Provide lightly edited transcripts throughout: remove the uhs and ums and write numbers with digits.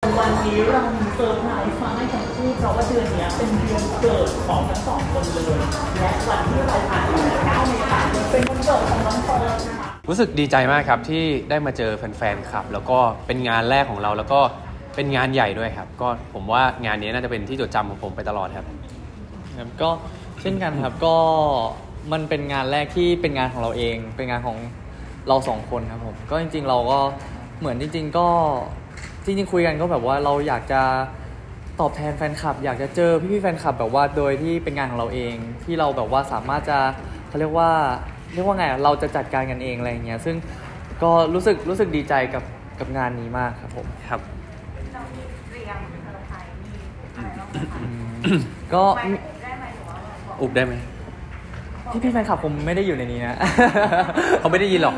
วันนี้เรามีเซอร์ไพรส์มาให้ทั้งคู่เพราะว่าเดือนนี้เป็นเดือนเกิดของทั้งสองคนเลยและวันที่เราผ่านมา9 เมษายนเป็นวันเกิดของน้องเฟิร์นนะคะรู้สึกดีใจมากครับที่ได้มาเจอแฟนๆคลับแล้วก็เป็นงานแรกของเราแล้วก็เป็นงานใหญ่ด้วยครับก็ผมว่างานนี้น่าจะเป็นที่จดจำของผมไปตลอดครับก็เช่นกันครับก็มันเป็นงานแรกที่เป็นงานของเราเองเป็นงานของเราสองคนครับผมก็จริงๆเราก็เหมือนจริงๆคุยกันก็แบบว่าเราอยากจะตอบแทนแฟนคลับอยากจะเจอพี่ๆแฟนคลับแบบว่าโดยที่เป็นงานของเราเองที่เราแบบว่าสามารถจะเขาเรียกว่าไงเราจะจัดการกันเองอะไรอย่างเงี้ยซึ่งก็รู้สึกดีใจกับงานนี้มากครับผมครับเรามีเตรียมเซอร์ไพรส์มีอะไรบ้างก็อุบได้ไหมพี่แฟนคลับผมไม่ได้อยู่ในนี้นะเขาไม่ได้ยินหรอก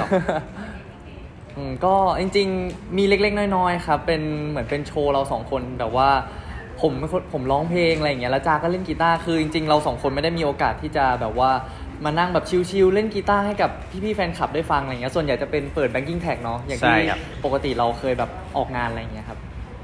ก็จริงๆมีเล็กๆน้อยๆครับเป็นเหมือนเป็นโชว์เราสองคนแบบว่าผมร้องเพลงอะไรอย่างเงี้ยแล้วจาก็เล่นกีตาร์คือจริงๆเราสองคนไม่ได้มีโอกาสที่จะแบบว่ามานั่งแบบชิลๆเล่นกีตาร์ให้กับพี่ๆแฟนคลับได้ฟังอะไรเงี้ยส่วนใหญ่จะเป็นเปิด backing track เนาะอย่างที่ปกติเราเคยแบบออกงานอะไรอย่างเงี้ยครับ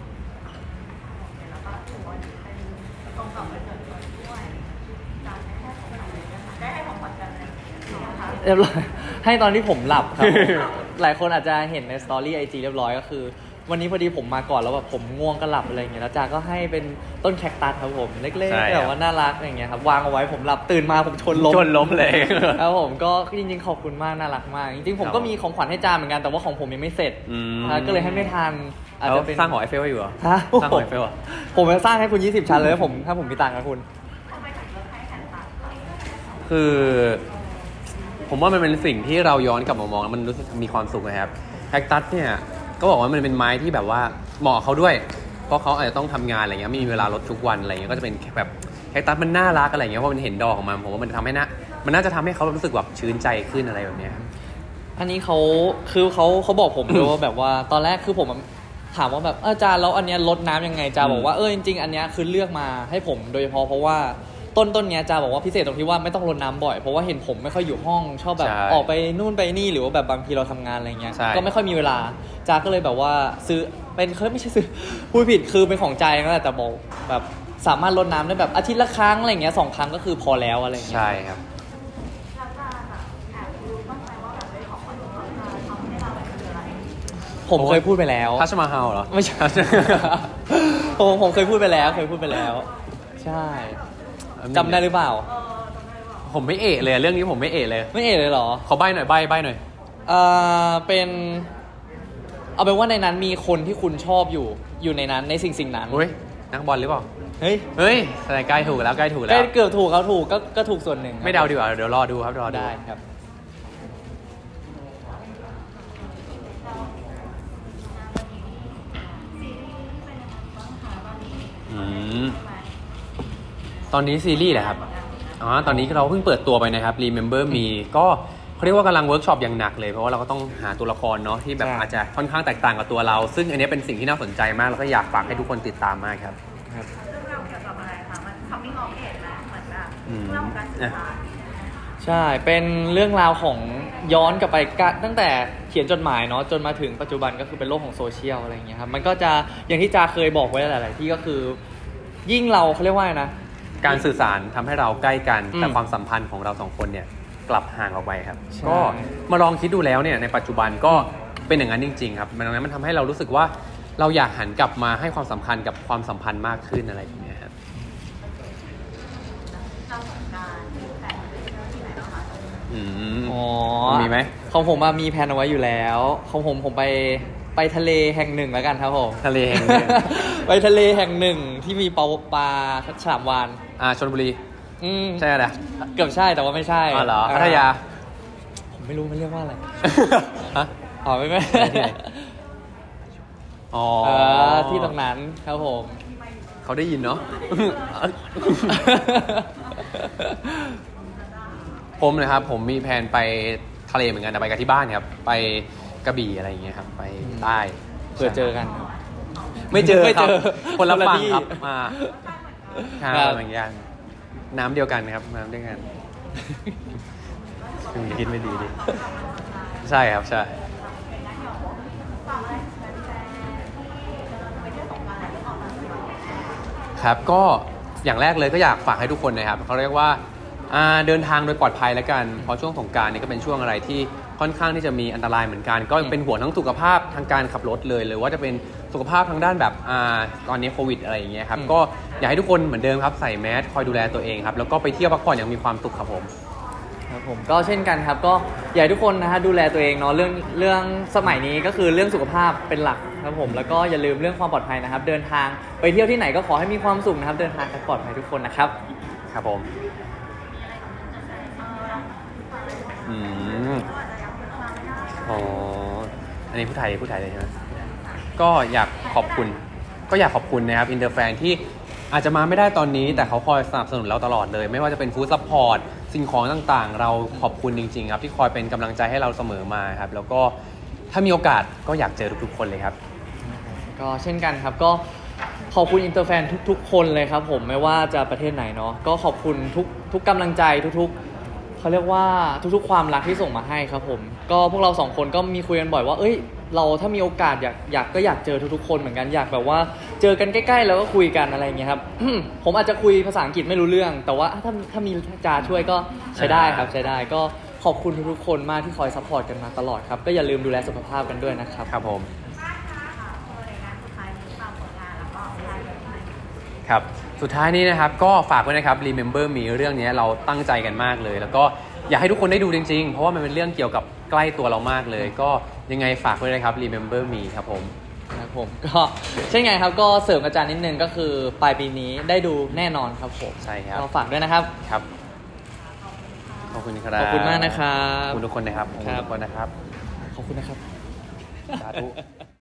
เรียบร้อยให้ตอนที่ผมหลับครับ หลายคนอาจจะเห็นในสตอรี่ IG เรียบร้อยก็คือวันนี้พอดีผมมาก่อนแล้วแบบผมง่วงก็หลับอะไรอย่างเงี้ยแล้วจาก็ให้เป็นต้นแคคตัสครับผมเล็กๆแบบว่าน่ารักอย่างเงี้ยครับวางเอาไว้ผมหลับตื่นมาผมชนล้มเลยครับผมก็จริงๆขอบคุณมากน่ารักมากจริงๆผมก็มีของขวัญให้จาเหมือนกันแต่ว่าของผมยังไม่เสร็จก็เลยให้ไม่ทันอาจจะเป็นสร้างหอไอเฟลอยู่เหรอสร้างหอไอเฟลอ่ะผมจะสร้างให้คุณ20 ชั้นเลยถ้าผมมีตังค์นะคุณคือผมว่ามันเป็นสิ่งที่เราย้อนกลับมามองแล้วมันรู้สึกมีความสุขนะครับแคคตัสเนี่ยก็บอกว่ามันเป็นไม้ที่แบบว่าเหมาะเขาด้วยเพราะเขาอาจจะต้องทำงานอะไรเงี้ยไม่มีเวลารดทุกวันอะไรเงี้ยก็จะเป็นแบบแคคตัสมันน่ารักอะไรเงี้ยเพราะมันเห็นดอกของมันผมว่ามันทำให้มันน่าจะทำให้เขารู้สึกแบบชื้นใจขึ้นอะไรแบบเนี้ยอันนี้เขาบอกผมด้วยว่าแบบว่าตอนแรกคือผมถามว่าแบบอาจารย์แล้วอันเนี้ยรดน้ำยังไงจาบอกว่าจริงๆอันเนี้ยคือเลือกมาให้ผมโดยเฉพาะเพราะว่าต้นเนี้ยจาบอกว่าพิเศษตรงที่ว่าไม่ต้องรดน้ำบ่อยเพราะว่าเห็นผมไม่ค่อยอยู่ห้องชอบแบบออกไปนู่นไปนี่หรือว่าแบบบางทีเราทำงานอะไรเงี้ยก็ไม่ค่อยมีเวลาจาก็เลยแบบว่าซื้อเป็นไม่ใช่ซื้อพูดผิดคือเป็นของใจนั่นแหละแต่บอกแบบสามารถรดน้ำได้แบบอาทิตย์ละครั้งอะไรเงี้ย2 ครั้งก็คือพอแล้วอะไรเงี้ยใช่ครับผมเคยพูดไปแล้วทัชมาฮาลเหรอไม่ใช่ ผมเคยพูดไปแล้วใช่จำได้หรือเปล่าผมไม่เอะเลยเรื่องนี้ผมไม่เอะเลยเหรอขอใบ้หน่อยใบ้หน่อยเป็นเอาเป็นว่าในนั้นมีคนที่คุณชอบอยู่ในนั้นในสิ่งนั้นเฮ้ยนักบอลหรือเปล่าเฮ้ยแต่ใกล้ถูกแล้วเกือบถูกเขาถูกก็ถูกส่วนหนึ่งไม่เดาดีกว่าเดี๋ยวรอดูครับได้ครับตอนนี้ซีรีส์แหละครับตอนนี้เราเพิ่งเปิดตัวไปนะครับ Remember Me ก็เขาเรียกว่ากำลังเวิร์กช็อปอย่างหนักเลยเพราะว่าเราก็ต้องหาตัวละครเนาะที่แบบอาจจะค่อนข้างแตกต่างกับตัวเราซึ่งอันนี้เป็นสิ่งที่น่าสนใจมากแล้วก็อยากฝากให้ทุกคนติดตามมากครับเรื่องราวเกี่ยวกับอะไรคะมันทำให้งอเอ็ดนะเหมือนแบบเรื่องของการสื่อสารใช่เป็นเรื่องราวของย้อนกลับไปตั้งแต่เขียนจดหมายเนาะจนมาถึงปัจจุบันก็คือเป็นโลกของโซเชียลอะไรอย่างเงี้ยครับมันก็จะอย่างที่จาเคยบอกไว้หลายๆที่ก็คือยิ่งเราเขาเรียกว่านะการสื่อสารทำให้เราใกล้กันแต่ความสัมพันธ์ของเราสองคนเนี่ยกลับห่างออกไปครับก็มาลองคิดดูแล้วเนี่ยในปัจจุบันก็เป็นอย่างนั้นจริงๆครับมันทำให้เรารู้สึกว่าเราอยากหันกลับมาให้ความสำคัญกับความสัมพันธ์มากขึ้นอะไรอย่างเงี้ยครับมีไหมของผมมีแผนเอาไว้อยู่แล้วของผมไปทะเลแห่งหนึ่งแล้วกันครับผมทะเลแห่งหนึ่งไปทะเลแห่งหนึ่งที่มีปลาฉลามวาฬชลบุรีใช่ไหมเกือบใช่แต่ว่าไม่ใช่เหรอพัทยาผมไม่รู้มันเรียกว่าอะไรฮะไม่ที่ตรงนั้นครับผมเขาได้ยินเนาะ ผมนะครับผมมีแผนไปทะเลเหมือนกันแต่ไปกับที่บ้านครับไปกระบี่อะไรอย่างเงี้ยครับไปใต้เพื่อเจอกันไม่เจอครับคนละฝั่งครับมาเหมือนกันน้ำเดียวกันครับน้ำเดียวกันคิดไม่ดีดิใช่ครับใช่ครับก็อย่างแรกเลยก็อยากฝากให้ทุกคนนะครับเขาเรียกว่าเดินทางโดยปลอดภัยแล้วกันเพราะช่วงสงกรานต์นี่ก็เป็นช่วงอะไรที่ค่อนข้างที่จะมีอันตรายเหมือนกันก็เป็นห่วงทั้งสุขภาพทางการขับรถเลยหรือว่าจะเป็นสุขภาพทางด้านแบบตอนนี้โควิดอะไรอย่างเงี้ยครับก็อยากให้ทุกคนเหมือนเดิมครับใส่แมสคอยดูแลตัวเองครับแล้วก็ไปเที่ยวพักผ่อนอย่างมีความสุขครับผมครับผมก็เช่นกันครับก็อยากให้ทุกคนนะฮะดูแลตัวเองเนาะเรื่องสมัยนี้ก็คือเรื่องสุขภาพเป็นหลักครับผมแล้วก็อย่าลืมเรื่องความปลอดภัยนะครับเดินทางไปเที่ยวที่ไหนก็ขอให้มีความสุขนะครับเดินทางกันปลอดภัยทุกคนนะครับครับผมอ๋ออันนี้ผู้ไทยเลยใช่ไหมก็อยากขอบคุณนะครับอินเตอร์แฟนที่อาจจะมาไม่ได้ตอนนี้แต่เขาคอยสนับสนุนเราตลอดเลยไม่ว่าจะเป็นฟู้ดซัพพอร์ตสิ่งของต่างๆเราขอบคุณจริงๆครับที่คอยเป็นกำลังใจให้เราเสมอมาครับแล้วก็ถ้ามีโอกาสก็อยากเจอทุกๆคนเลยครับก็เช่นกันครับก็ขอบคุณอินเตอร์แฟนทุกๆคนเลยครับผมไม่ว่าจะประเทศไหนเนาะก็ขอบคุณทุกกำลังใจทุกเขาเรียกว่าทุกๆความรักที่ส่งมาให้ครับผมก็พวกเรา2คนก็มีคุยกันบ่อยว่าเอ้ยเราถ้ามีโอกาสอยากเจอทุกๆคนเหมือนกันอยากแบบว่าเจอกันใกล้ๆแล้วก็คุยกันอะไรอย่างเงี้ยครับ ผมอาจจะคุยภาษาอังกฤษไม่รู้เรื่องแต่ว่าถ้ามีจาช่วยก็ใช้ได้ครับใช้ได้ก็ขอบคุณทุกๆคนมากที่คอยซัพพอร์ตกันมาตลอดครับก็อย่าลืมดูแลสุขภาพกันด้วยนะครับครับผมครับสุดท้ายนี้นะครับก็ฝากไว้นะครับ Remember Me เรื่องนี้เราตั้งใจกันมากเลยแล้วก็อยากให้ทุกคนได้ดูจริงๆเพราะว่ามันเป็นเรื่องเกี่ยวกับใกล้ตัวเรามากเลยก็ยังไงฝากไว้นะครับ Remember Me ครับผมก็เช่นไงครับก็เสริมอาจารย์นิดนึงก็คือปลายปีนี้ได้ดูแน่นอนครับผมใช่ครับก็ฝากด้วยนะครับครับขอบคุณครับขอบคุณมากนะครับขอบคุณทุกคนนะครับขอบคุณนะครับสาธุ